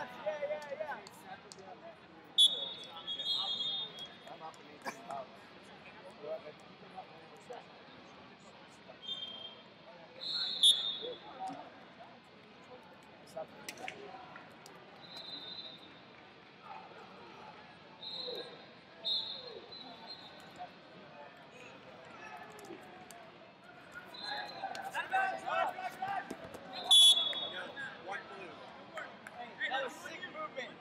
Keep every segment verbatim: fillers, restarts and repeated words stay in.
That was sick movement.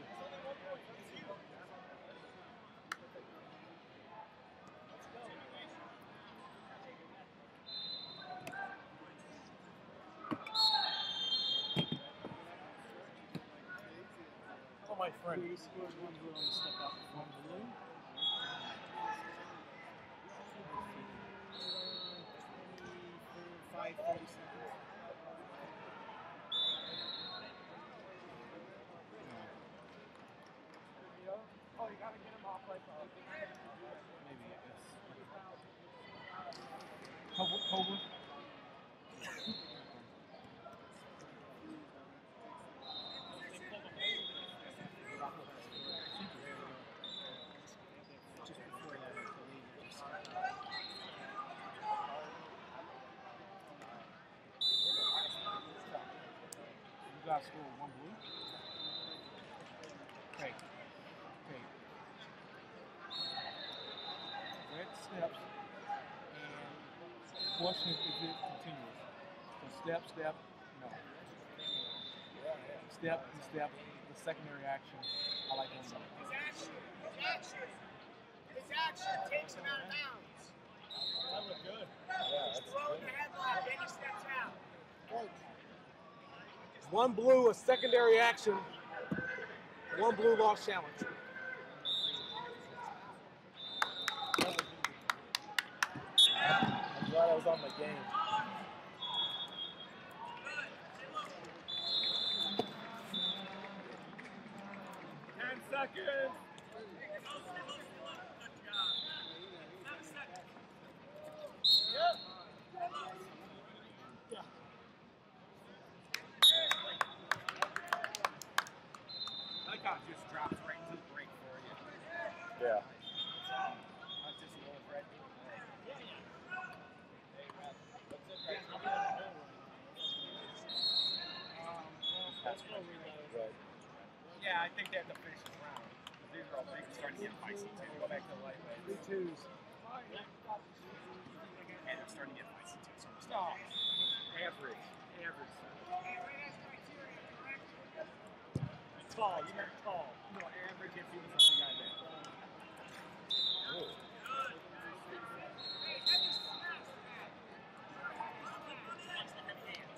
Oh, my friend. He scored one blue and step out one blue. Five thirty seconds. Oh, you gotta get him off like uh, Maybe it's Cobra. Cobra. just before that, I believe. You guys score one blue. Okay. Okay. Red steps and question is it continuous? So step, step, no. Step and step, the secondary action. I like one more. His action, his action, his action takes him out of bounds. That looked good. He's throwing the headlock, then he steps out. One blue, a secondary action. One blue lost challenge. I'm glad I was on my game. Ten seconds. Yep. Yeah. That guy just drops right into the break for you. Yeah. That's just a little red. Yeah, yeah. Um, well, that's where we Right. Yeah, I think they have to finish this round. These are all big, starting to get feisty too. Go back to the lightweight. Three twos. And they're starting to get feisty too. So stop. Average. Average. Tall. You meant tall. No, average if you was the guy there. Ooh. That's the heavy hands.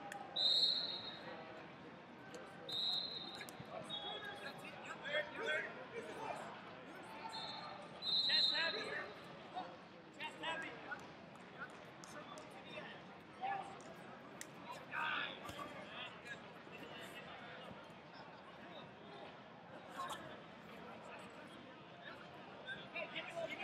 Chest heavy. Chest heavy. Hey, give me, give me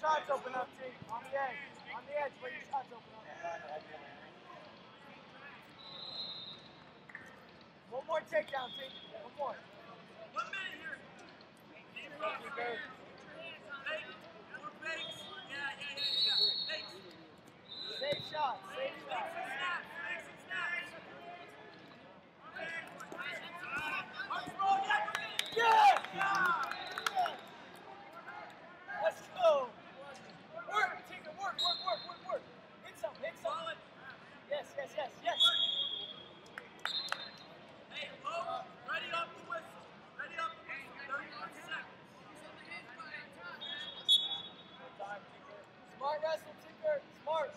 shots open up, T. On the edge. On the edge where your shots open up. One more takedown, T. One more. One minute here. Keep rocking. Fake. More fakes. Yeah, yeah, yeah, yeah. Fakes. Save shots. Save Fakes shots. and snaps. Fakes and snaps. Let's roll. Yeah, Yeah! Let's go. Work, Tinker. Work, work, work, work, work. Hit some. Hit some. solid. Yes, yes, yes, yes. Hey, low. Ready up the whistle. Ready up the whistle. thirty-one seconds. Smart wrestle, Tinker. Smart.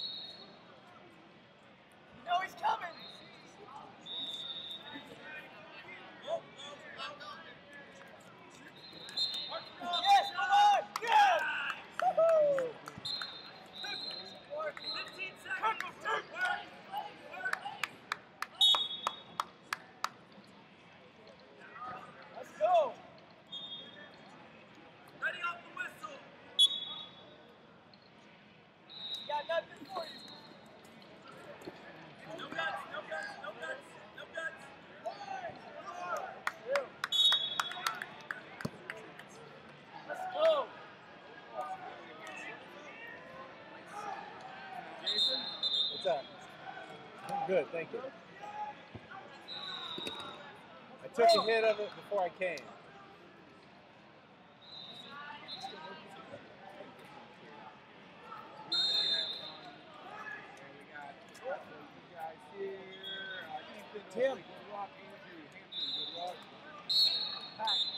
You know he's coming. Low, low, low. Yes, come on. Yes. Woohoo. fifteen seconds. Work. Work. Let's go. Ready up the whistle. We got nothing for you. No guts, no guts, no guts, no guts. Let's go. Jason? What's up? I'm good, thank you. I took a hit of it before I came. Tim. Back.